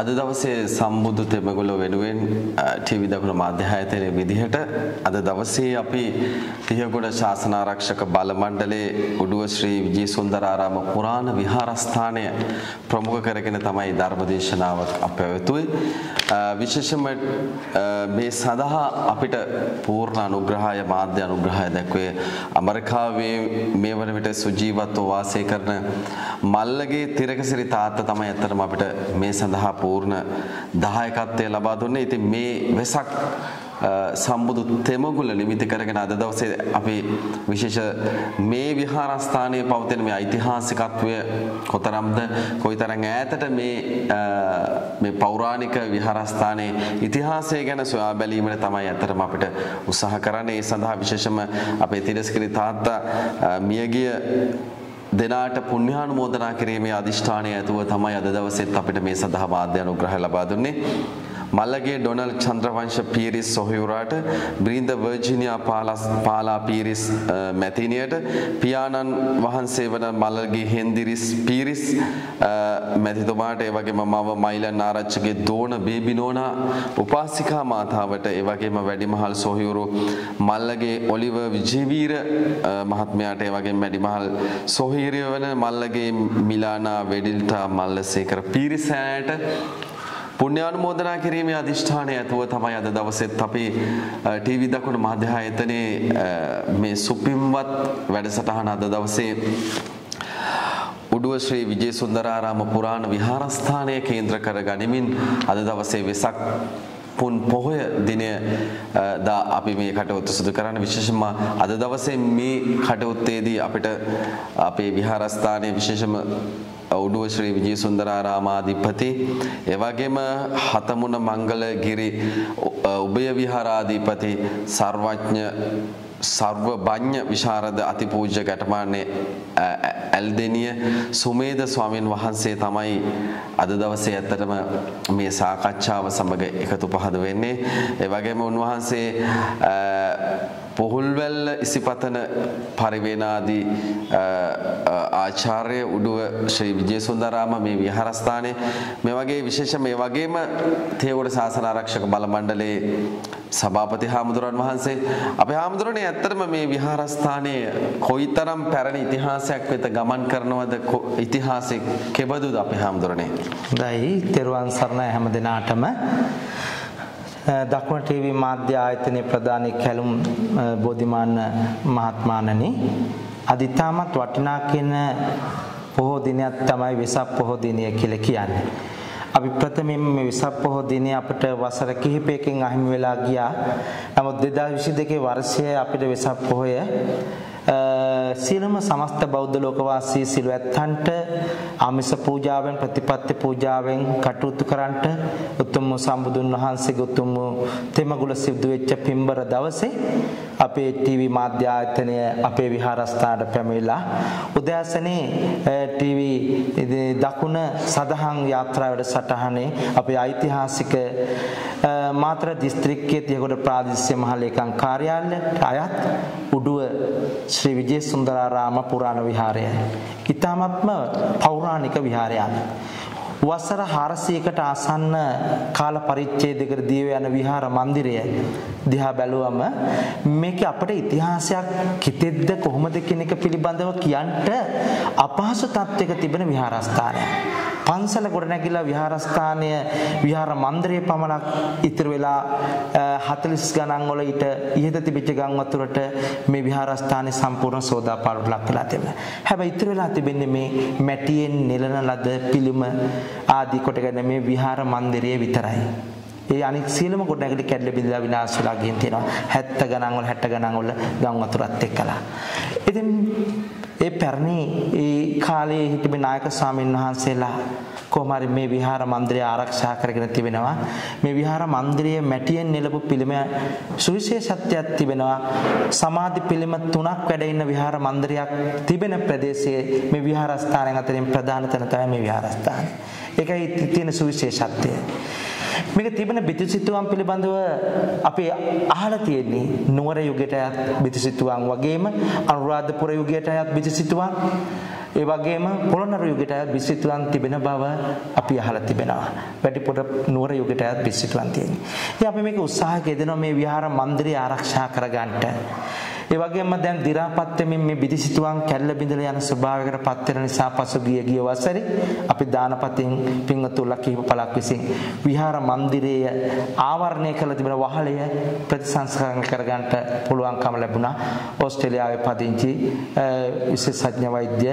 අද දවසේ සම්බුදු තෙමගොල්ලෝ වෙනුවෙන් ටීවී දකුණු මාධ්‍ය ආයතනයේ විදිහට අද දවසේ අපි තිහගොඩ ශාසන ආරක්ෂක බල මණ්ඩලයේ උඩුව ශ්‍රී විජේසුන්දරාරාම පුරාණ විහාරස්ථානය ප්‍රමුඛ කරගෙන තමයි ධර්මදේශනාවක් අපැවතුවේ. විශේෂම මේ සඳහා අපිට පූර්ණ අනුග්‍රහය මාධ්‍ය අනුග්‍රහය දැක්වේ ඇමරිකාවේ මේ වන විට සුජීවත්ව වාසය කරන මල්ලගේ තිරකසිරි තාත්තා තමයි අතරම අපිට මේ සඳහා පූර්ණ දායකත්වය ලබා දුන්නේ. ඉතින් මේ වෙසක් සම්බුදු තෙමගුල නිමිති කරගෙන අද දවසේ අපි විශේෂ මේ විහාරස්ථානයේ පවතින මේ ඓතිහාසිකත්වය කොතරම්ද කොයිතරම් ඈතට මේ පෞරාණික විහාරස්ථානයේ ඉතිහාසය ගැන සොයා බැලීමට තමයි අතරම අපිට උත්සාහ කරන්නේ. ඒ සඳහා විශේෂම අපේ තිරස්කිරි තාත්තා මියගිය දෙනාට පුණ්‍යානුමෝදනා කිරීමේ අදිෂ්ඨානය ඇතුව තමයි අද දවසෙත් අපිට මේ සඳහා මාධ්‍ය අනුග්‍රහය ලබා දුන්නේ. මල්ලගේ ඩොනල්ඩ් චන්ද්‍රවංශ පීරිස් සොහොයුරාට බ්‍රින්ද වර්ජිනියා පාලා පීරිස් මැතිනියට පියාණන් වහන්සේ වන මල්ලගේ හෙන්දිරිස් පීරිස් මැතිතුමාට ඒ වගේම මව මයිලන් ආරච්චිගේ දෝන බේබිනෝනා උපාසිකා මාතාවට ඒ වගේම වැඩිමහල් සොහොයුරු මල්ලගේ ඔලිවර් විජේවීර මහත්මයාට ඒ වගේම වැඩිමහල් සොහොයුරිය වන මල්ලගේ මිලානා වෙඩිල්ටා මල්ලසේකර පීරිසෑට පුණ්‍යානුමෝදනා කිරීමේ අදිෂ්ඨානය ඇතුව තමයි අද දවසෙත් අපි ටීවී දකුණු මාධ්‍ය ආයතනයේ මේ සුපිම්වත් වැඩසටහන අද දවසේ උඩුව ශ්‍රී විජේසුන්දරාරාම පුරාණ විහාරස්ථානය කේන්ද්‍ර කර ගනිමින් අද දවසේ වෙසක් පුන් පොහොය දිනය දා අපි මේ කටයුතු සිදු කරන්න. විශේෂයෙන්ම අද දවසේ මේ කටයුත්තේදී අපිට අපේ විහාරස්ථානයේ විශේෂම උඩුව ශ්‍රී විජේසුන්දරාරාමාධිපති එවැගේම හතමුණ මංගලගිරි උභය විහාරාධිපති සර්වඥ සර්වඥ විශාරද අතිපූජ්‍ය ගැටමාන්නේ ඇල්දෙනිය සුමේද ස්වාමීන් වහන්සේ තමයි අද දවසේ ඇත්තටම මේ සාකච්ඡාව සමග එකතු පහද වෙන්නේ. ඒ වගේම උන්වහන්සේ පොහුල්වැල්ල ඉසිපතන පරිවේනාදී ආචාර්ය උඩුව ශ්‍රී විජේසුන්දරාම මේ විහාරස්ථානයේ මේ වගේ විශේෂ මේ වගේම තියගොඩ ශාසන ආරක්ෂක බල මණ්ඩලයේ සභාපති හාමුදුරන් වහන්සේ අපේ හාමුදුරනේ ඇත්තටම මේ විහාරස්ථානයේ කොයිතරම් පැරණි ඉතිහාසයක් වෙත ගමන් කරනවද ඉතිහාසයේ කෙබඳුද අපේ හාමුදුරනේ? හොඳයි, තෙරුවන් සරණයි හැම දිනාටම. දකුණ ටීවී මාධ්‍ය ආයතනයේ ප්‍රධාන කැලුම් බෝධිමාන මහත්මයාණනි, අද ඉතාමත් වටිනා කියන පොහොය දිනයක් තමයි වෙසක් පොහොය දිනය කියලා කියන්නේ. අපි ප්‍රථමයෙන් මේ වෙසක් පොහොය දිනය අපිට වසර කිහිපයකින් අහිමි වෙලා ගියා. නමුත් 2022 වර්ෂයේ අපිට වෙසක් පොහොය සියලුම සමස්ත බෞද්ධ ලෝකවාසී සිළු ඇත්තන්ට ආමිස පූජාවෙන් ප්‍රතිපත්ති පූජාවෙන් කටයුතු කරන්නට උතුම් සම්බුදුන් වහන්සේගේ උතුම් තෙමගුල සිද්ධ වෙච්ච පින්බර දවසේ අපේ ටීවී මාධ්‍ය ආයතනය අපේ විහාරස්ථානට පැමිණලා උදෑසනේ ටීවී දකුණ සදහන් යාත්‍රා වැඩසටහනේ අපේ ඓතිහාසික මාතර දිස්ත්‍රික්කයේ තියගොඩ ප්‍රාදේශීය මහ ලේකම් කාර්යාලයට අයත් උඩුව ශ්‍රී විජේසුන්දරාරාම පුරාණ විහාරයයි. ඊ타මත්ම පෞරාණික විහාරයක්. වසර 400කට ආසන්න කාල පරිච්ඡේදයකට දිය යන විහාර මන්දිරය දිහා බැලුවම මේක අපේ ඉතිහාසයක් කිතෙද්ද කොහොමද කියන එක පිළිබඳව කියන්න අපහසු තත්වයක තිබෙන විහාරස්ථානයක්. පන්සල ගොඩනැගිලා විහාරස්ථානය විහාර මන්දිරයේ පමණක් ඉතිරි වෙලා 40 ගණන් වල ඊට ඉහත තිබිච්ච ගම් වතුරට මේ විහාරස්ථානය සම්පූර්ණ සෝදාපාලුවට ලක් වෙලා තිබෙනවා. හැබැයි ඉතිරි වෙලා තිබෙන්නේ මේ මැටියෙන් නෙලන ලද පිළිම ආදී කොටගෙන මේ විහාර මන්දිරය විතරයි. ඒ අනික් සියලුම ගොඩනැගිලි කැඩලා බිඳලා විනාශ වෙලා ගින් තියෙනවා. 70 ගණන් වල 60 ගණන් වල ගම් වතුරත් එක්කලා. ඉතින් ඒ පැරණි ඒ කාලේ හිටපු නායක ස්වාමීන් වහන්සේලා කොහොම හරි මේ විහාර මන්දිරය ආරක්ෂා කරගෙන තිබෙනවා. මේ විහාර මන්දිරයේ මැටියෙන් නෙලපු පිළිම සුවිශේෂත්වයක් තිබෙනවා. සමාධි පිළිම 3ක් වැඩ ඉන්න විහාර මන්දිරයක් තිබෙන ප්‍රදේශයේ මේ විහාරස්ථානයන් අතරින් ප්‍රධාන තැන තමයි මේ විහාරස්ථානය. ඒකයි තියෙන සුවිශේෂත්වය. මේක තිබෙන බිතුසිතුවම් පිළිබඳව අපි අහලා තියෙන්නේ නුවර යුගයට අයත් බිතුසිතුවම් වගේම අනුරාධපුර යුගයට අයත් බිතුසිතුවම් ඒ වගේම පොළොන්නරු යුගයට අයත් බිස්සිතුවම් තිබෙන බව අපි අහලා තිබෙනවා. වැඩිපුර නුවර යුගයට අයත් බිස්සිතුවම් තියෙනවා. ඉතින් අපි මේක උත්සාහයක යෙදෙනවා මේ විහාර මන්දිරය ආරක්ෂා කරගන්නට. ඒ වගේම දැන් දි รา පත් වෙමින් මේ බිදිසිතුවම් කැල්ල බිඳලා යන ස්වභාවයකට පත් වෙන නිසා පසුගිය වසරේ අපි දානපතින් පින්වතුන්ලා කිහිප පළක් විසින් විහාර මන්දිරය ආවරණය කළ තිබෙන වහලය ප්‍රතිසංස්කරණය කරගන්නට පුළුවන්කම ලැබුණා. ඕස්ට්‍රේලියාවේ පදිංචි විශේෂඥ වෛද්‍ය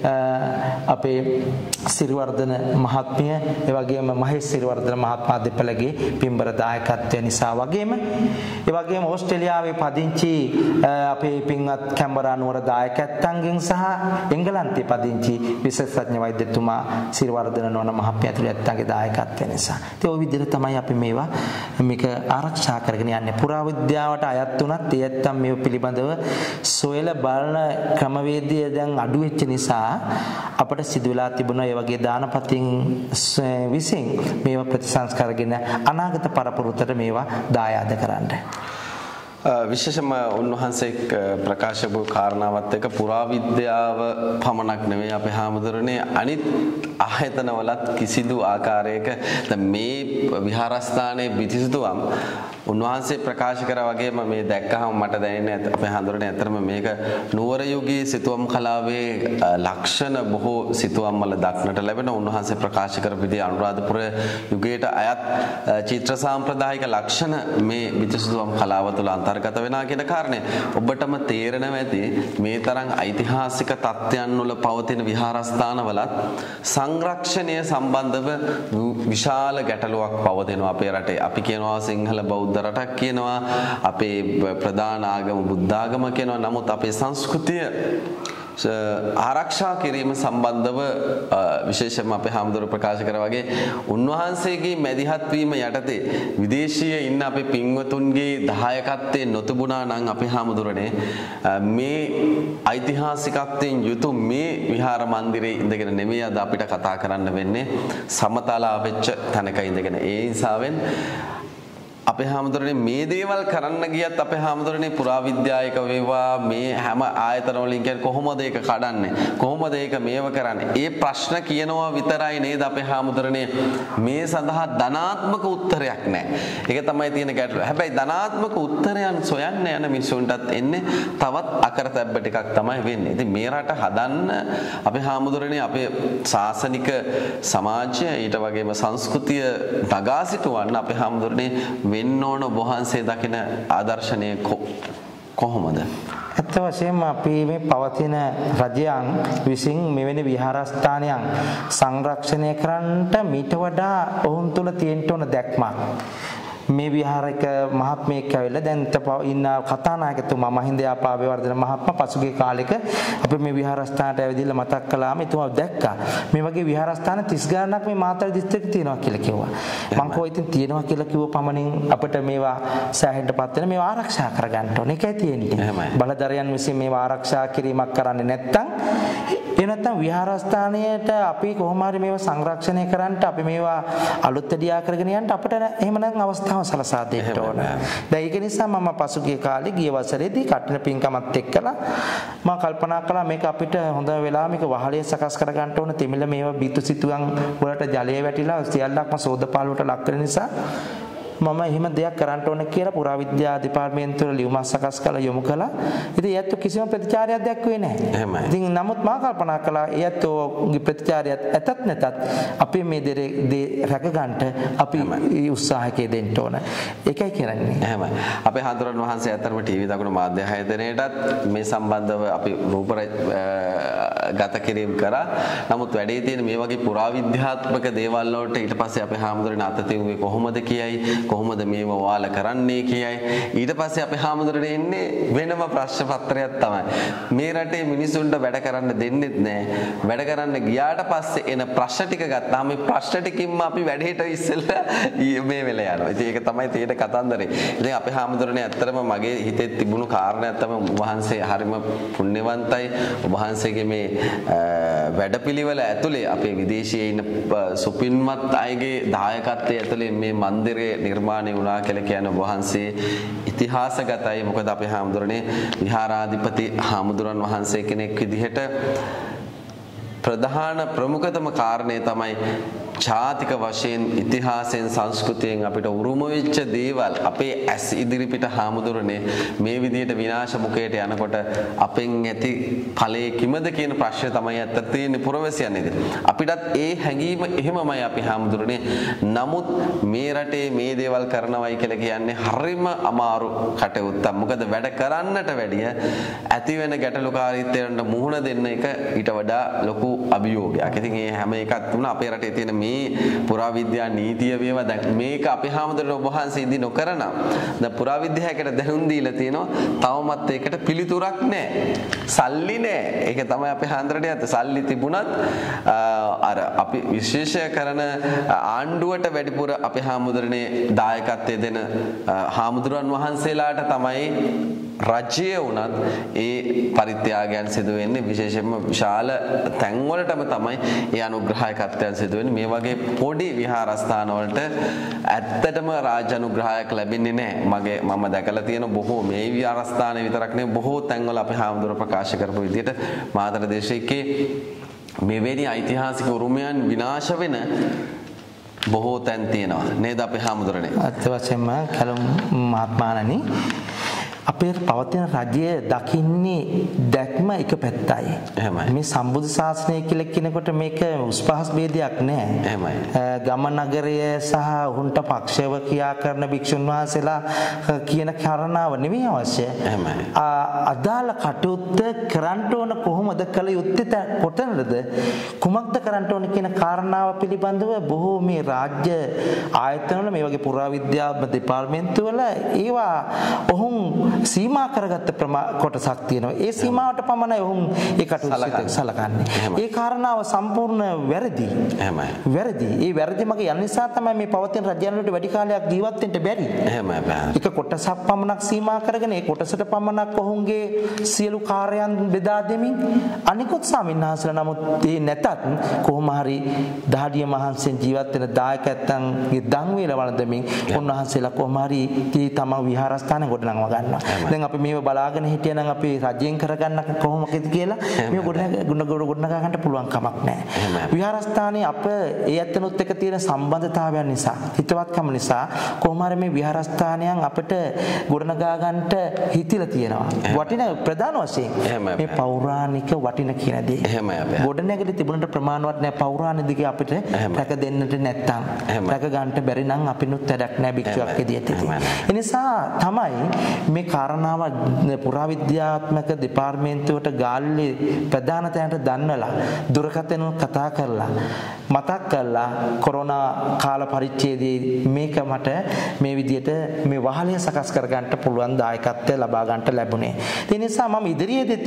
අපේ සිරිවර්ධන මහත්මිය, ඒ වගේම මහේෂ් සිරිවර්ධන මහත්මයා දෙපළගේ පින්බර දායකත්වය නිසා වගේම ඒ වගේම ඕස්ට්‍රේලියාවේ පදිංචි අපේ පින්වත් කැම්බරා නුවර දායකත්වයෙන් සහ එංගලන්තයේ පදිංචි විශේෂඥ වෛද්‍යතුමා සිරිවර්ධන නෝන මහත්මිය ඇතුළු ඇත්තන්ගේ දායකත්වය නිසා. ඉතින් ওই විදිහට තමයි අපි මේක ආරක්ෂා කරගෙන යන්නේ. පුරාවිද්‍යාවට අයත් වුණත් ඒ ඇත්තන් මේව පිළිබඳව සොයලා බලන ක්‍රමවේදය දැන් අඩු වෙච්ච නිසා අපට සිදු වෙලා තිබුණා ඒ වගේ දානපතින් විසින් මේවා ප්‍රතිසංස්කරගෙන අනාගත පරපුරට මේවා දායාද කරන්න. විශේෂම උන්වහන්සේ ප්‍රකාශ වූ කාරණාවත් එක්ක පුරාවිද්‍යාව පමණක් නෙවෙයි අපේ හාමුදුරනේ අනිත් ආයතනවලත් කිසිදු ආකාරයක මේ විහාරස්ථානයේ බිතිසිතුවම් උන්වහන්සේ ප්‍රකාශ කරා වගේම මේ දැක්කහම මට දැනෙන්නේ අපේ හාමුදුරනේ ඇත්තටම මේක නුවර යුගයේ සිතුවම් කලාවේ ලක්ෂණ බොහෝ සිතුවම් වල දක්නට ලැබෙන උන්වහන්සේ ප්‍රකාශ කරපු විදිහ අනුරාධපුර යුගයට අයත් චිත්‍ර සාම්ප්‍රදායික ලක්ෂණ මේ බිතිසිතුවම් කලාව තුළ අන්තර්ගත වෙනා කියන කාරණය ඔබටම තේරෙනවා ඇති මේ තරම් ඓතිහාසික තත්ත්වයන් වල පවතින විහාරස්ථානවලත් සංරක්ෂණය සම්බන්ධව විශාල ගැටලුවක් පවතිනවා අපේ රටේ. අපි කියනවා සිංහල බෞද්ධ රටක් කියනවා, අපේ ප්‍රධාන ආගම බුද්ධ ආගම කියනවා. නමුත් අපේ සංස්කෘතිය ආරක්ෂා කිරීම සම්බන්ධව විශේෂයෙන්ම අපේ හාමුදුරුවෝ ප්‍රකාශ කරා වගේ උන්වහන්සේගේ මැදිහත් වීම යටතේ විදේශීය ඉන්න අපේ පින්වතුන්ගේ දායකත්වයෙන් නොතිබුණා නම් අපේ හාමුදුරනේ මේ ඓතිහාසිකත්වයෙන් යුතු මේ විහාර මන්දිරේ ඉඳගෙන නෙමෙයි අද අපිට කතා කරන්න වෙන්නේ සමතලා වෙච්ච තැනක ඉඳගෙන. ඒ නිසාවෙන් අපේ හාමුදුරනේ මේ දේවල් කරන්න ගියත් අපේ හාමුදුරනේ පුරාවිද්‍යායක වේවා මේ හැම ආයතන වලින් කියන්නේ කොහොමද ඒක කඩන්නේ, කොහොමද ඒක මේව කරන්නේ, ඒ ප්‍රශ්න කියනවා විතරයි නේද අපේ හාමුදුරනේ. මේ සඳහා ධනාත්මක උත්තරයක් නැහැ. ඒක තමයි තියෙන ගැටලුව. හැබැයි ධනාත්මක උත්තරයන් සොයන්න යන මිනිසුන්ටත් එන්නේ තවත් අකරතැබ්බ ටිකක් තමයි වෙන්නේ. ඉතින් මේ රට හදන්න අපේ හාමුදුරනේ අපේ ශාසනික සමාජය ඊට වගේම සංස්කෘතිය නගා සිටවන්න අපේ හාමුදුරනේ වෙන්න ඕන වහන්සේ දකින ආදර්ශනය කොහොමද? ඇත්ත වශයෙන්ම අපි මේ පවතින රජයන් විසින් මෙවැනි විහාරස්ථානයන් සංරක්ෂණය කරන්නට මීට වඩා ඔවුන් තුළ තියෙන්න ඕන දැක්මක්. මේ විහාරයක මහත්මයෙක් ඇවිල්ලා දැන් ඉන්න කතානායකතුමා මහින්ද යාපාබේවර්ධන මහත්මයා පසුගිය කාලෙක අපි මේ විහාරස්ථානට ඇවිදලා මතක් කළාම එතුමා දැක්කා මේ වගේ විහාරස්ථාන 30 ගණනක් මේ මාතර දිස්ත්‍රික්කේ තියෙනවා කියලා කිව්වා. මං කෝ ඉතින් තියෙනවා කියලා කිව්ව පමණින් අපිට මේවා සෑහෙන්නපත් වෙන මේවා ආරක්ෂා කරගන්න ඕනේ. ඒකයි තියෙන්නේ. බලධරයන් විසින් මේවා ආරක්ෂා කිරීමක් කරන්නේ නැත්නම් ඒ නැත්නම් විහාරස්ථානයට අපි කොහොම හරි මේවා සංරක්ෂණය කරන්නට අපි මේවා අලුත් ඇඩියා කරගෙන යන්න අපිට එහෙම නම් අවස්ථාවක් සලසා දෙන්න ඕන. දැන් ඒක නිසා මම පසුගිය කාලේ ගිය වසරේදී කටින පින්කමත් එක්කලා මම කල්පනා කළා මේක අපිට හොඳ වෙලාව මේක වහලේ සකස් කර ගන්න ඕන. තෙමිල මේවා බිතු සිතුවම් වලට ජලය වැටිලා සියල්ලක්ම සෝදපාලුවට ලක් වෙන නිසා මම එහෙම දෙයක් කරන්න ඕන කියලා පුරාවිද්‍යා දෙපාර්තමේන්තුවේ ලියුමක් සකස් කරලා යොමු කළා. ඉතින් ඒත් කිසිම ප්‍රතිචාරයක් දැක්ුවේ නැහැ. එහෙමයි. ඉතින් නමුත් මම කල්පනා කළා ඒත්ගේ ප්‍රතිචාරයක් ඇතත් නැතත් අපි මේ දේ රැක ගන්නට අපි උත්සාහකයේ දෙන්න ඕන. ඒකයි කරන්නේ. එහෙමයි. අපේ හාමුදුරන් වහන්සේ අතරම ටීවී දකුණු මාධ්‍ය ආයතනයටත් මේ සම්බන්ධව අපි රූප ගත කිරීම කරා. නමුත් වැඩේ තියෙන මේ වගේ පුරාවිද්‍යාත්මක දේවල් වලට ඊට පස්සේ අපේ හාමුදුරන් අත තියුවේ කොහොමද කියයි, කොහොමද මේව වාල කරන්නේ කියයි. ඊට පස්සේ අපේ හාමුදුරනේ එන්නේ වෙනම ප්‍රශ්න පත්‍රයක් තමයි. මේ රටේ මිනිසුන්ට වැඩ කරන්න දෙන්නෙත් නැහැ. වැඩ කරන්න ගියාට පස්සේ එන ප්‍රශ්න ටික ගත්තාම මේ ප්‍රශ්න ටිකින්ම අපි වැඩේට ඉස්සෙල්ලා මේ වෙලා යනවා. ඉතින් ඒක තමයි තියෙන කතන්දරේ. ඉතින් අපේ හාමුදුරනේ ඇත්තටම මගේ හිතේ තිබුණු කාරණයක් තමයි වහන්සේ හරිම පුණ්‍යවන්තයි. වහන්සේගේ මේ වැඩපිළිවෙල ඇතුලේ අපේ විදේශයේ ඉන්න සුපින්වත් අයගේ දායකත්වයේ ඇතුලේ මේ මන්දිරයේ නිර්මාණය වුණා කියලා කියන වහන්සේ ඉතිහාසගතයි. මොකද අපේ හාමුදුරනේ විහාරාධිපති හාමුදුරන් වහන්සේ කෙනෙක් විදිහට ප්‍රධාන ප්‍රමුඛතම කාරණේ තමයි ජාතික වශයෙන් ඉතිහාසයෙන් සංස්කෘතියෙන් අපිට උරුම වෙච්ච දේවල් අපේ ඇස් ඉදිරිපිට හාමුදුරනේ මේ විදිහට විනාශ මුඛයට යනකොට අපෙන් ඇති ඵලයේ කිමද කියන ප්‍රශ්නේ තමයි අත්තට තියෙන්නේ පුරවැසියන් ඉදිරිය. අපිටත් ඒ හැඟීම එහෙමමයි අපි හාමුදුරනේ. නමුත් මේ රටේ මේ දේවල් කරනවයි කියලා කියන්නේ හරිම අමාරු කටයුත්තක්. මොකද වැඩ කරන්නට වැඩිය ඇති වෙන ගැටලුකාරීත්වයන්ට මුහුණ දෙන්න එක ඊට වඩා ලොකු අභියෝගයක්. ඉතින් මේ හැම එකක් තුන අපේ රටේ තියෙන මේ පුරාවිද්‍යා නීතිය වේවා දැන් මේක අපේ හාමුදුරුවෝ ඔබ වහන්සේ ඉදි නොකරන දැන් පුරාවිද්‍යාවකට දැනුම් දීලා තියෙනවා තවමත් ඒකට පිළිතුරක් නැහැ. සල්ලි නැහැ. ඒක තමයි අපේ හාමුදුරනේ අත සල්ලි තිබුණත් අර අපි විශේෂ කරන ආණ්ඩුවට වැඩිපුර අපේ හාමුදුරනේ දායකත්වයේ දෙන හාමුදුරන් වහන්සේලාට තමයි රජය වුණත් ඒ පරිත්‍යාගයන් සිදු වෙන්නේ විශේෂයෙන්ම විශාල තැන්වලටම තමයි ඒ අනුග්‍රහයකත්වයන් සිදු වෙන්නේ. මේ වගේ පොඩි විහාරස්ථාන වලට ඇත්තටම රාජ අනුග්‍රහයක් ලැබෙන්නේ නැහැ. මම දැකලා තියෙන බොහෝ මේ විහාරස්ථාන විතරක් නෙවෙයි බොහෝ තැන්වල අපේ හාමුදුරුවෝ ප්‍රකාශ කරපු විදිහට මාතර දේශයේ මෙවැනි ඓතිහාසික උරුමයන් විනාශ වෙන බොහෝ තැන් තියෙනවා නේද අපේ හාමුදුරනේ? අත් වශයෙන්ම කලුම් මහත්මයාණනි අපේ පවතින රජය දකින්නේ දැක්ම එක පැත්තයි. මේ සම්බුදු ශාසනය කියලා කියනකොට මේක උස්පහස් ભેදයක් නෑ. ගම නගරය සහ උන්ට පක්ෂව කියා කරන භික්ෂුන් වහන්සේලා කියන කාරණාව නෙමෙයි අවශ්‍ය. අදාළ කටයුත්ත කරන්න ඕන කොහොමද කළ යුත්තේ කොතනද කුමක්ද කරන්න ඕන කියන කාරණාව පිළිබඳව බොහෝ මේ රාජ්‍ය ආයතනවල මේ වගේ පුරාවිද්‍යා දෙපාර්තමේන්තු වල ඒවා ඔහුන් සීමා කරගත්ත කොටසක් තියෙනවා. ඒ සීමාවට පමණයි ඔවුන් ඒ කටයුතු සලකන්නේ. ඒ කාරණාව සම්පූර්ණ වැරදි. වැරදි. ඒ වැරදි මගේ යන නිසා තමයි මේ පවතින රජයන් වලට වැඩි කාලයක් ජීවත් වෙන්න බැරි. එක කොටසක් පමණක් සීමා කරගෙන ඒ කොටසට පමණක් ඔවුන්ගේ සියලු කාර්යයන් බෙදා දෙමින් අනිකුත් ස්වාමින්වහන්සේලා නමුත් ඒ නැතත් කොහොම හරි දහඩිය මහන්සියෙන් ජීවත් වෙන දායකයන්ගේ දන් වේල වළඳමින් උන්වහන්සේලා කොහොම හරි තම විහාරස්ථාන ගොඩනගා ගන්නවා. දැන් අපි මේව බලාගෙන හිටියනම් අපි රජයෙන් කරගන්න කොහොමද කියලා මේ ගොඩනගා ගන්න පුළුවන් කමක් නැහැ. විහාරස්ථානයේ අප ඒ ඇත්තනොත් එක තියෙන සම්බන්ධතාවයන් නිසා හිතවත්කම නිසා කොහොම හරි මේ විහාරස්ථානයන් අපිට ගොඩනගා ගන්නට හිතිලා තියෙනවා. වටින ප්‍රධාන වශයෙන් මේ පෞරාණික වටින කියන දේ. ගොඩනැගිලි තිබුණට ප්‍රමාණවත් නැහැ පෞරාණික දිගේ අපිට රැක දෙන්නට නැත්තම් රැක ගන්නට බැරි නම් අපිනුත් වැඩක් නැහැ භික්ෂුවක් විදියට. ඒ නිසා තමයි මේ කාරණාව පුරාවිද්‍යාත්මක දෙපාර්තමේන්තුවට ගාල්ලේ ප්‍රධාන තැනට දන්නලා දුරකථන කතා කරලා මතක් කරලා කොරෝනා කාල පරිච්ඡේදයේ මේක මට මේ විදිහට මේ වහලය සකස් කර ගන්නට පුළුවන් දායකත්වය ලබා ගන්නට ලැබුණේ. ඒ නිසා මම ඉදිරියේදීත්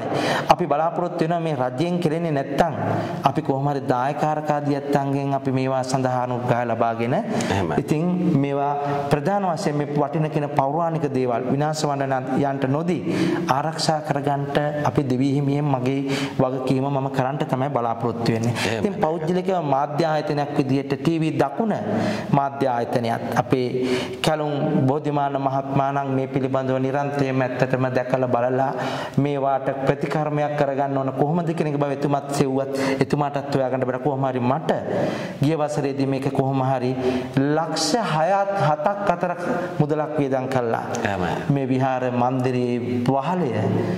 අපි බලාපොරොත්තු වෙනවා මේ රජයෙන් කෙරෙන්නේ නැත්තම් අපි කොහොම හරි දායකාරකාදියත්න්ගෙන් අපි මේවා සඳහා අනුග්‍රහය ලබාගෙන ඉතින් මේවා ප්‍රධාන වශයෙන් මේ වටින කියන පෞරාණික දේවල් විනාශ වන්න යන්ට නොදී ආරක්ෂා කරගන්නට අපි දෙවි හිමියෙන් මගේ වගකීම මම කරන්න තමයි බලාපොරොත්තු වෙන්නේ. ඉතින් පෞද්ගලික මාධ්‍ය ආයතනයක් විදිහට ටීවී දකුණ මාධ්‍ය ආයතනයත් අපේ කැලුම් බෝධිමාන මහත්මයාණන් මේ පිළිබඳව නිරන්තරයෙන්ම ඇත්තටම දැකලා බලලා මේවාට ප්‍රතිකර්මයක් කරගන්න ඕන කොහොමද කියන එක බව එතුමත් සෙව්වත් එතුමාටත් හොයාගන්න බෑ. කොහොම හරි මට ගිය වසරේදී මේක කොහොම හරි ලක්ෂ 7ක් අතරක් මුදලක් වියදම් කළා. මේ විහාර මන්දිරයේ වහලය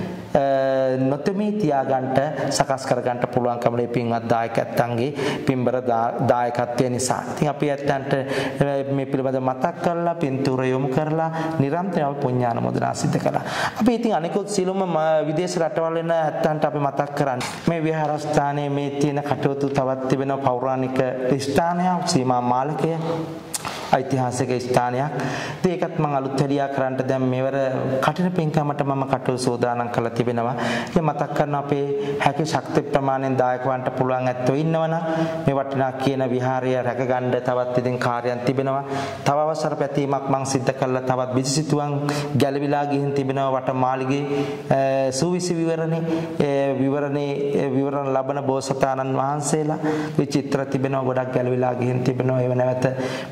නොතෙමී තියාගන්නට සකස් කරගන්නට පුළුවන්කම මේ පින්වත් දායකයන්ගේ පින්බර දායකත්වය නිසා. ඉතින් අපි ඇත්තන්ට මේ පිළිබඳව මතක් කරලා පින්තූර යොමු කරලා නිරන්තරව පුණ්‍යානුමෝදනා සිදු කළා. අපි ඉතින් අනිකුත් සියලුම විදේශ රටවල් වෙන ඇත්තන්ට අපි මතක් කරන්නේ මේ විහාරස්ථානයේ මේ තියෙන කටයුතු තවත් තිබෙන පෞරාණික ස්ථානයක් සීමා මාලකය ඓතිහාසික ස්ථානයක්. ඒකත් මම අලුත් හැදියා කරන්න දැන් මෙවර කටින පින්කමට මම කටයුතු සෝදානම් කරලා තිබෙනවා. ඉතින් මතක් කරන අපේ හැකි ශක්ති ප්‍රමාණයෙන් දායක වන්න පුළුවන් ඇත්තෝ ඉන්නවනම් මේ වටිනා කියන විහාරය රැකගන්න තවත් ඉතින් කාර්යයන් තිබෙනවා. තව අවසර පැතීමක් මම සිද්ධ කළා. තවත් බිජසිතුවන් ගැලවිලා ගිහින් තිබෙනවා වටමාලිගේ සූවිසි විවරණ ලබන බෝසතාණන් වහන්සේලා විචිත්‍ර තිබෙනවා. ගොඩක් ගැලවිලා ගිහින් තිබෙනවා. ඒව නැවත ප්‍රතිසංස්කරණය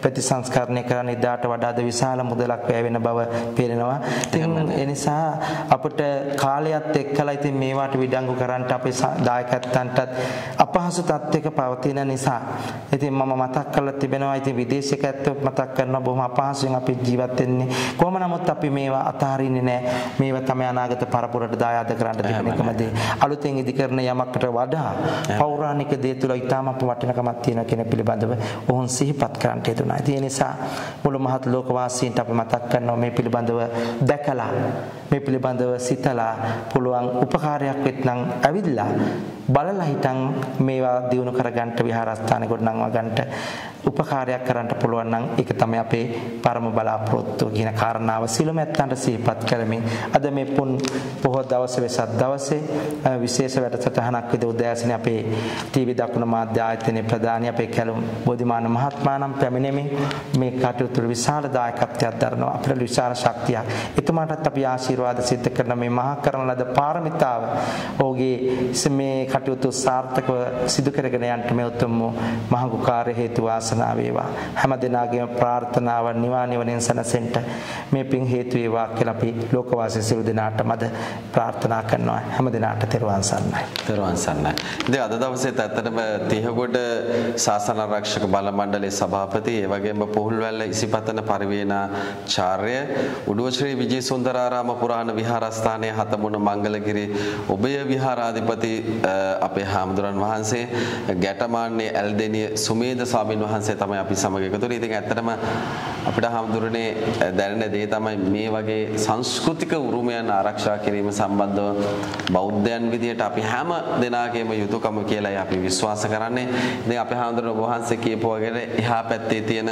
සංස්කරණය කරන්න ඉදාට වඩා විශාල මුදලක් වැය වෙන බව පේනවා. ඉතින් ඒ නිසා අපිට කාලයත් එක්කලා ඉතින් මේවට විඩංගු කරන්නට අපේ දායකයන්ටත් අපහසු තත්ත්වයක පවතින නිසා ඉතින් මම මතක් කරලා තිබෙනවා. ඉතින් විදේශිකයන්ට මතක් කරනවා බොහොම අපහසුයෙන් අපි ජීවත් වෙන්නේ. කොහොම නමුත් අපි මේවා අතහරින්නේ නැහැ. මේවා තමයි අනාගත පරපුරට දායාද කරන්න තිබෙන එකම දේ. අලුතෙන් ඉදිකරන යමකට වඩා පෞරාණික දේ තුළ ඊටම වටිනකමක් තියෙන කෙනෙක් පිළිබඳව ඔවුන් සිහිපත් කරන්නට යෙදුණා. ඒ නිසා මුළු මහත් ලෝකවාසීන්ට අපි මතක් කරනවා මේ පිළිබඳව දැකලා මේ පිළිබඳව සිතලා පුළුවන් උපකාරයක් වෙත්නම් ඇවිල්ලා බලලා හිටන් මේවා දිනු කරගන්න විහාරස්ථාන ගොඩනංවා ගන්නට උපකාරයක් කරන්න පුළුවන් නම් ඒක තමයි අපේ පරම බලාපොරොත්තුව කියන කාරණාව සිළුමැත්තන්ට සිහිපත් කරමින් අද මේ පොහොය දවසේ වෙසක් දවසේ විශේෂ වැඩසටහනක් විදිහට උදෑසන අපේ ටීවී දකුණු මාධ්‍ය ආයතනයේ ප්‍රධානී අපේ කැලුම් බෝධිමාන මහත්මයාණන් පැමිණෙමින් මේ කටයුතු විශාල දායකත්වයක් දරනවා. අපිට විශාල ශක්තියක්. එතුමාටත් අපි ආශිර්වාද සිද්ධ කරන මේ මහා කරන ලද පාරමිතාව ඔහුගේ මේ කටයුතු සාර්ථකව සිදු කරගෙන යන්න මේ උතුම් මහඟු කාර්ය හේතු වාසනාව වේවා. හැම දිනාගේම ප්‍රාර්ථනාව නිවනින් සැනසෙන්න මේ පින් හේතු වේවා කියලා අපි ලෝකවාසී සියලු දෙනාටම අද ප්‍රාර්ථනා කරනවා. හැම දිනාට තෙරුවන් සරණයි. තෙරුවන් සරණයි. ඉතින් අද දවසේ ඇත්තටම තිහගොඩ ශාසන ආරක්ෂක බල මණ්ඩලයේ සභාපති ඒ වගේම පොහුල්වැල්ල ඉසිපතන පරිවේනාචාර්ය උඩුව ශ්‍රී විජේසුන්දරාරාම පුරාණ විහාරස්ථානයේ හතමුණ මංගලගිරි ඔබය විහාරාධිපති අපේ හාමුදුරන් වහන්සේ ගැටමාන්නේ ඇල්දෙනිය සුමේද ස්වාමීන් වහන්සේ තමයි අපි සමග එකතු වෙන්නේ. ඉතින් ඇත්තටම අපිට හාමුදුරනේ දැනෙන දේ තමයි මේ වගේ සංස්කෘතික උරුමයන් ආරක්ෂා කිරීම සම්බන්ධව බෞද්ධයන් විදියට අපි හැම දෙනාගේම යුතුයකම කියලායි අපි විශ්වාස කරන්නේ. ඉතින් අපේ හාමුදුරන් වහන්සේ කියපු වගේ එහා පැත්තේ තියෙන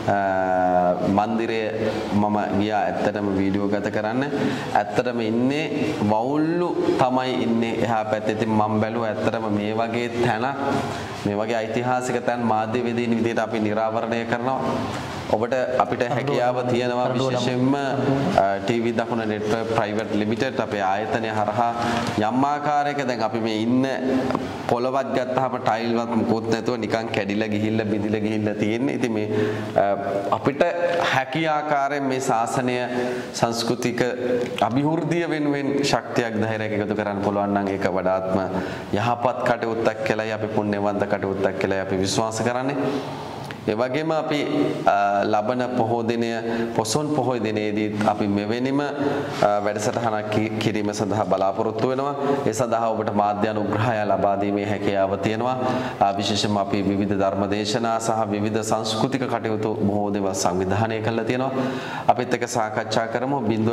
මන්දිරය මම ගියා ඇත්තටම වීඩියෝ ගත කරන්න. ඇත්තටම ඉන්නේ වවුල්ලු තමයි ඉන්නේ එහා පැත්තේ. ඉතින් මම බැලුවා ඇත්තටම මේ වගේ තැනක් මේ වගේ ඓතිහාසික තැන් මාධ්‍යවේදීන් විදිහට අපි නිරාවරණය කරනවා. ඔබට අපිට හැකියාව තියෙනවා විශේෂයෙන්ම ටීවී දකුණ නෙට්වර්ක් ප්‍රයිවට් ලිමිටඩ් අපේ ආයතනය හරහා යම් ආකාරයක දැන් අපි මේ ඉන්න පොළවක් ගත්තාම ටයිල්වත් මුකුත් නැතුව නිකන් කැඩිලා ගිහිල්ලා බිඳිලා ගිහිල්ලා තියෙන්නේ. ඉතින් මේ අපිට හැකි ආකාරයෙන් මේ ශාසනය සංස්කෘතික අභිවෘද්ධිය වෙනුවෙන් ශක්තියක් ධෛර්යයක් එකතු කරන්න පුළුවන් නම් ඒක වඩාත්ම යහපත් කටයුත්තක් කියලායි අපි පුණ්‍යවන්ත කටයුත්තක් කියලායි අපි විශ්වාස කරන්නේ. ඒ වගේම අපි ලබන පොහොය දිනය පොසොන් පොහොය දිනේදී අපි මෙවැනිම වැඩසටහනක් කිරීම සඳහා බලාපොරොත්තු වෙනවා. ඒ සඳහා ඔබට මාධ්‍ය අනුග්‍රහය ලබා දීමේ හැකියාව තියෙනවා. විශේෂයෙන්ම අපි විවිධ ධර්ම දේශනා සහ විවිධ සංස්කෘතික කටයුතු බොහෝ දේවල් සංවිධානය කරලා තියෙනවා. අපිත් එක්ක සාකච්ඡා කරමු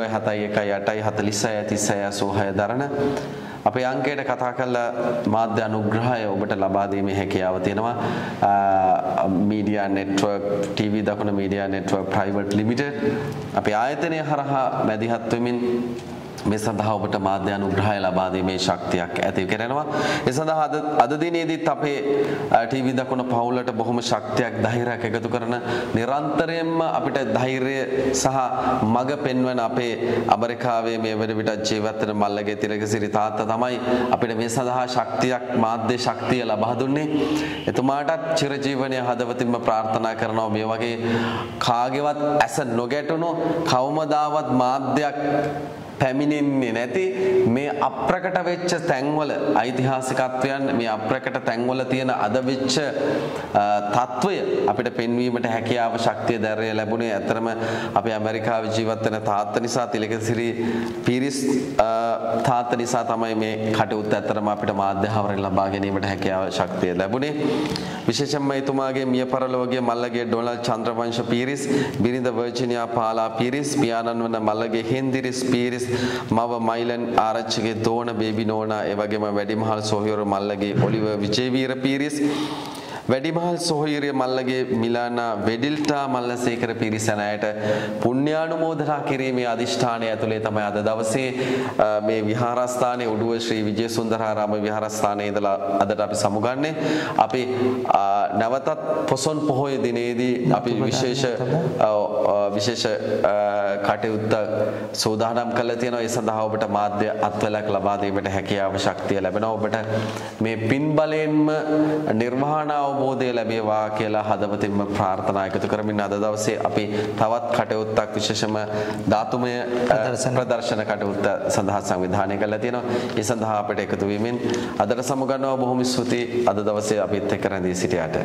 071183636 දරන අපේ අංකයට කතා කරලා මාධ්‍ය අනුග්‍රහය ඔබට ලබා දීමේ හැකියාව තියෙනවා. Media network TV Dakuna media network private limited අපේ ආයතනය හරහා මැදිහත් වෙමින් මේ සඳහා ඔබට මාධ්‍ය අනුග්‍රහය ලබා දීමේ ශක්තියක් ඇති කරනවා. ඒ සඳහා අද දිනේදීත් අපේ ටීවී දකුණ පවුලට බොහොම ශක්තියක් ධෛර්යයක් එකතු කරන නිරන්තරයෙන්ම අපිට ධෛර්යය සහ මඟ පෙන්වන අපේ ඇමරිකාවේ මේ වෙන විට ජීවත් වෙන මල්ලගේ තිරකසිරි තාත්තා තමයි අපිට මේ සඳහා ශක්තියක් මාධ්‍ය ශක්තිය ලබා දුන්නේ. එතුමාටත් චිරජීවනයේ හදවතින්ම ප්‍රාර්ථනා කරනවා මේ වගේ කාගේවත් ඇස නොගැටුණු කවමදාවත් මාධ්‍යයක් පැමිණෙන්නේ නැති මේ අප්‍රකට වෙච්ච තැන්වල ඓතිහාසිකත්වයන් මේ අප්‍රකට තැන්වල තියෙන අද වෙච්ච තත්වය අපිට පෙන්වීමට හැකියාව ශක්තිය ධෛර්යය ලැබුණේ ඇත්තරම අපි ඇමරිකාවේ ජීවත් වෙන තාත්තා නිසා තිලකසිරි පීරිස් තාත්තා නිසා තමයි මේ කටයුත්ත ඇත්තරම අපිට මාධ්‍ය හවරෙන් ලබා ගැනීමට හැකියාව ශක්තිය ලැබුණේ. විශේෂයෙන්ම එතුමාගේ මිය පරලොවගේ මල්ලගේ ඩොනල්ඩ් චන්ද්‍රවංශ පීරිස් බිරිඳ වර්ජිනියා පාලා පීරිස් පියාණන් වන මල්ලගේ හෙන්දිරිස් පීරිස් මව මයිලන් ආරච්චිගේ දෝන බේබි නෝනා ඒ වගේම වැඩිමහල් සොහොයුර මල්ලගේ ඔලිවර් විජේවීර පීරිස් වැඩිමහල් සොහොයුරිය මල්ලගේ මිලානා වෙඩිල්ටා මල්ලසේකර පීරිස් යනයට පුණ්‍යානුමෝදනා කිරීමේ අදිෂ්ඨානය ඇතුලේ තමයි අද දවසේ මේ විහාරස්ථානයේ උඩුව ශ්‍රී විජේසුන්දරාරාම විහාරස්ථානයේ ඉඳලා අදට අපි සමුගන්නේ. අපි නැවතත් පොසොන් පොහොය දිනේදී අපි විශේෂ කටයුත්ත සූදානම් කරලා තියෙනවා. ඒ සඳහා ඔබට මාධ්‍ය අත්වලක් ලබා දීමට හැකියාව ශක්තිය ලැබෙනවා. ඔබට මේ පින් බලයෙන්ම නිර්වාණ අවබෝධය ලැබේවා කියලා හදවතින්ම ප්‍රාර්ථනා එකතු කරමින් අද දවසේ අපි තවත් කටයුත්තක් විශේෂම ධාතුමය ප්‍රදර්ශන කටයුත්ත සඳහා සංවිධානය කරලා තියෙනවා. ඒ සඳහා අපිට එකතු වීමෙන් අදට සමුගන්නවා. බොහොම ස්තුතියි අද දවසේ අපිත් එක්ක රැඳී සිටියාට.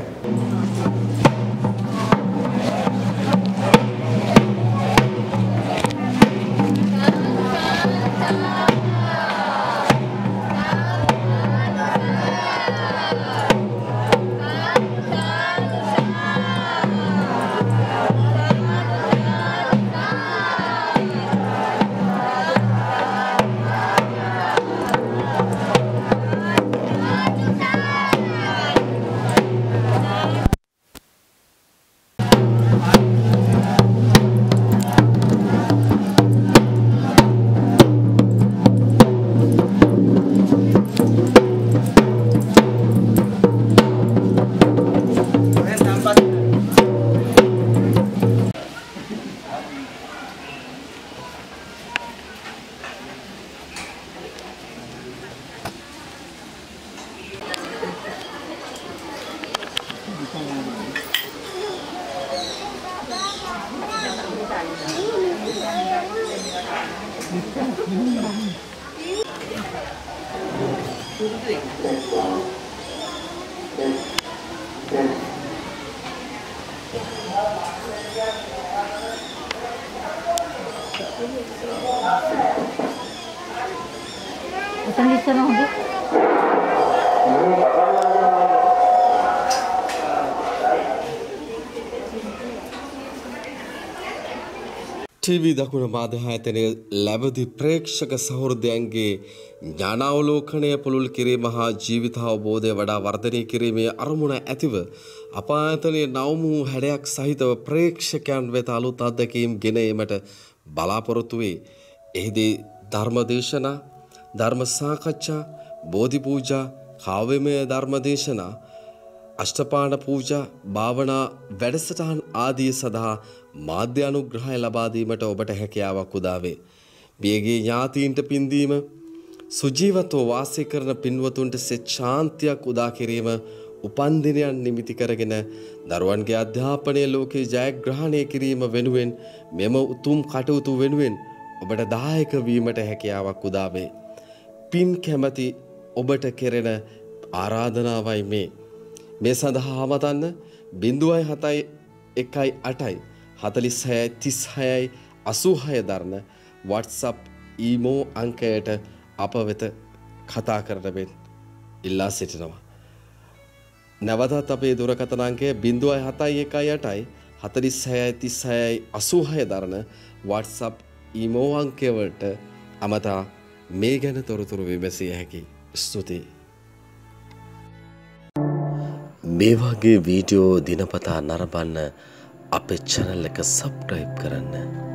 ටීවී දකුණ මාධ්‍යායතනයේ ලැබදි ප්‍රේක්ෂක සහෘදයන්ගේ ඥානාවලෝකනය පුළුල් කිරීම හා ජීවිතාවබෝධය වඩා වර්ධනය කිරීමේ අරමුණ ඇතිව අප ආයතනයේ නවම වූ හැඩයක් සහිතව ප්‍රේක්ෂකයන් වෙත අලුත් අත්දැකීම් ගෙන ඒමට බලාපොරොත්තු වේ. එහිදී ධර්මදේශනා, ධර්ම සාකච්ඡා, බෝධි පූජා, කාව්‍යමය ධර්මදේශනා, අෂ්ටපාණ පූජා, භාවනා වැඩසටහන් ආදී සඳහා මාධ්‍ය අනුග්‍රහය ලබා දීමට ඔබට හැකියාවක් උදා වේ. බියගේ ඥාතීන්ට පින්දීම, සුජීවත්ව වාසය කරන පින්වතුන්ට සෙත් ශාන්තියක් උදා කිරීම, උපන්දිනයන් නිමිති කරගෙන දරුවන්ගේ අධ්‍යාපනය ලෝකේ ජයග්‍රහණය කිරීම වෙනුවෙන් මෙම උතුම් කටයුතු වෙනුවෙන් ඔබට දායක වීමට හැකියාවක් උදා වේ. පින් කැමැති ඔබට කෙරෙන ආරාධනාවයි මේ. මේ සඳහා අමතන්න 0.71 8 46 36 දරන WhatsApp ඊමෝ අංකයට අප වෙත කතා කරන මෙන් ඉල්ලා සිටිනවා. නැවතත් අපේ දුරකථන අංකය 0.71 8 46 36 දරන WhatsApp ඊමෝ අංකය වලට අමතා මේ ගැන තොරතුරු විමසිය හැකි. ස්තුතියි. මේ වගේ වීඩියෝ දිනපතා නරඹන්න අපේ channel එක subscribe කරන්න.